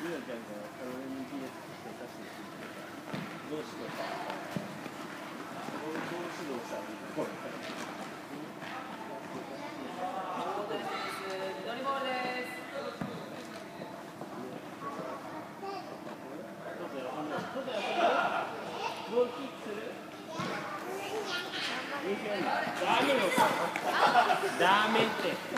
ゆなちゃんが俺に PS して出してどうしようか。どう指導したらいいか。 緑ボールです。 ボールキープする？ダメって。